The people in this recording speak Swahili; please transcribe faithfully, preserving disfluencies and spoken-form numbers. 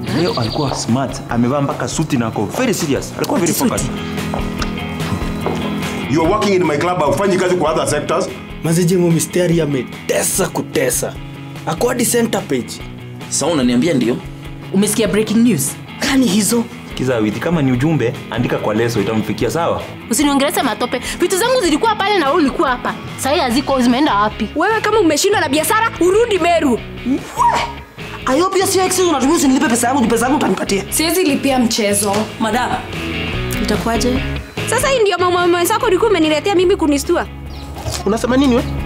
Leo alikuwa smart, amevaa mpaka suti na ako very serious. Alikuwa very focused. You are working in my club, ufanyi kazi kwa other sectors. Mazeje mo misteri ametesa kutesa. Ako hadi center page. Sasa unaniambia ndio? Umesikia breaking news? Kani hizo? Kiza witi kama ni ujumbe, andika kwa leso itamfikia sawa. Usiniongeleze matope. Vitu zangu zilikuwa pale na wewe ulikuwa hapa. Sasa haziko zimeenda wapi? Wewe kama umeshindwa na biashara, urudi Meru. Ayo pia sio excuse unatumia usinipe pesa yangu, pesa yangu utanipatia. Siwezi lipia mchezo. Madam, itakuwaje? sasa hii ndio mama mwenzako ulikuwa umeniletea mimi kunistua. Unasema nini wewe?